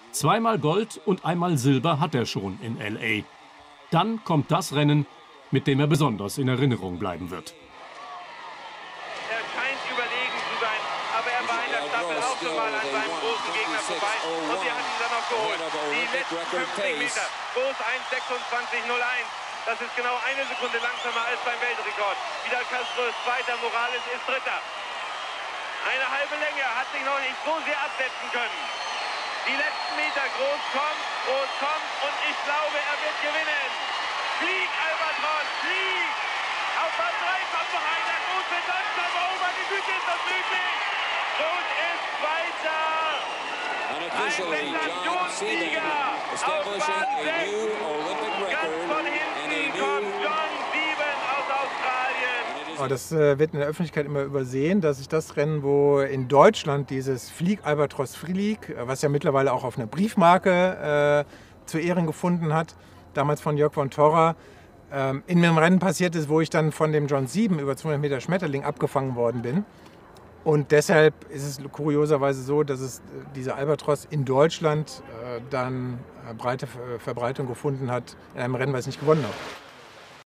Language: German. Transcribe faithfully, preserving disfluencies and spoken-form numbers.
Zweimal Gold und einmal Silber hat er schon in L A. Dann kommt das Rennen, mit dem er besonders in Erinnerung bleiben wird. Er scheint überlegen zu sein, aber er war in der Staffel auch schon mal an seinem großen Gegner vorbei und der hat ihn dann noch geholt. Die letzten fünfzig Meter, Groß eins sechsundzwanzig null eins. Das ist genau eine Sekunde langsamer als beim Weltrekord. Vidal Castro ist Zweiter, Morales ist Dritter. Eine halbe Länge, hat sich noch nicht so sehr absetzen können. Die letzten Meter, Groß kommt, Groß kommt und ich glaube, er wird gewinnen. Flieg, Albatros, flieg! Auf Bahn drei kommt noch einer, Groß wird langsam, oh meine Güte, ist das möglich! Groß ist Zweiter! Ein Sensationssieger! Auf Bahn sechs, ganz von hinten kommt John Sieben aus Australien. Das äh, wird in der Öffentlichkeit immer übersehen, dass ich das Rennen, wo in Deutschland dieses Flieg Albatros Flieg, was ja mittlerweile auch auf einer Briefmarke äh, zu Ehren gefunden hat, damals von Jörg von Torra, ähm, in einem Rennen passiert ist, wo ich dann von dem John Sieben über zweihundert Meter Schmetterling abgefangen worden bin. Und deshalb ist es kurioserweise so, dass es diese Albatros in Deutschland äh, dann äh, breite Verbreitung gefunden hat in einem Rennen, was ich nicht gewonnen habe.